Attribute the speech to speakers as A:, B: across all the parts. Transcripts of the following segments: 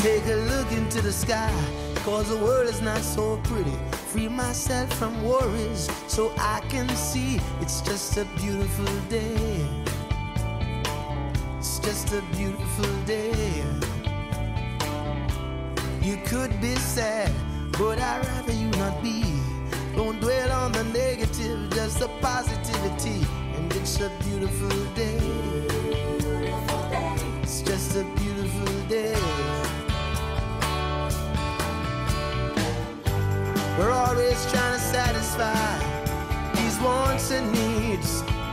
A: Take a look into the sky, 'cause the world is not so pretty. Free myself from worries so I can see it's just a beautiful day. It's just a beautiful day. You could be sad, but I'd rather you not be. Don't dwell on the negative, just the positivity. And it's a beautiful day. It's just a beautiful day. We're always trying to satisfy these wants and needs.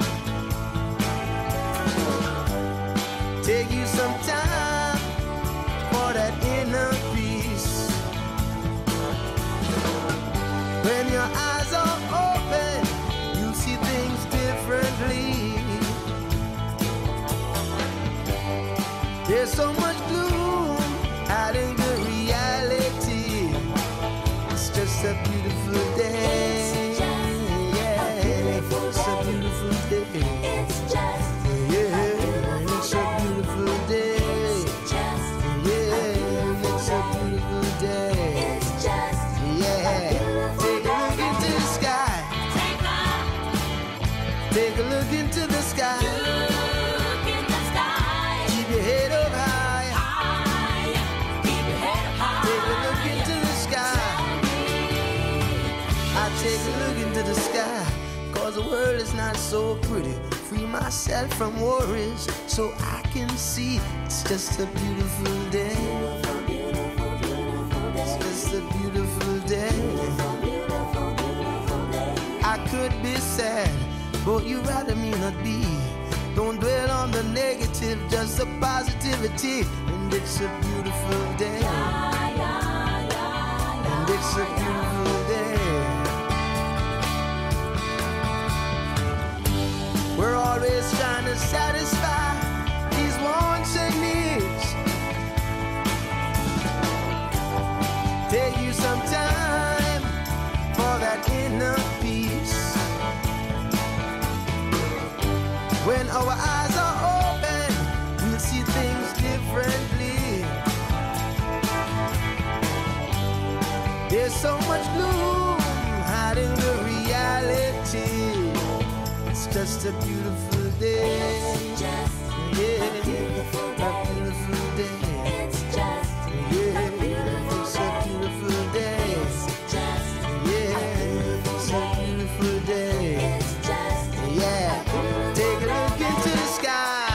A: Take you some time for that inner peace. When your eyes are open, you'll see things differently. There's so much gloom hiding the reality. It's just a beautiful day. It's a beautiful day. It's just it's a beautiful day. It's a beautiful day. It's just Take a look into the sky. Take a look into the sky.
B: Look in the sky.
A: Keep your head up high.
B: Keep your head up high.
A: Take a look into the sky. I take a look into the sky, 'cause the world is not so pretty. Free myself from worries so I can see it's just a beautiful day. It's just a beautiful day. I could be sad, but you'd rather me not be. Don't dwell on the negative, just the positivity. And it's a beautiful day. And it's a beautiful day. We're always trying to satisfy these wants and needs. Take you some time for that inner peace. When our eyes are open, we'll see things differently. There's so much gloom hiding the reality. It's just a beautiful day.
B: It's just a beautiful day.
A: A beautiful day.
B: It's just a beautiful
A: It's a beautiful day.
B: It's just
A: It's a beautiful day.
B: It's just
A: Take a look into the sky.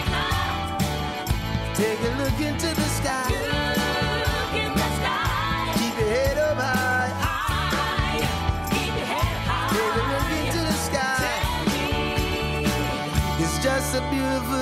A: Take a look into the sky.
B: Look in the sky.
A: Keep your head up high.
B: Keep your head up high.
A: Take a look into the sky. It's just a beautiful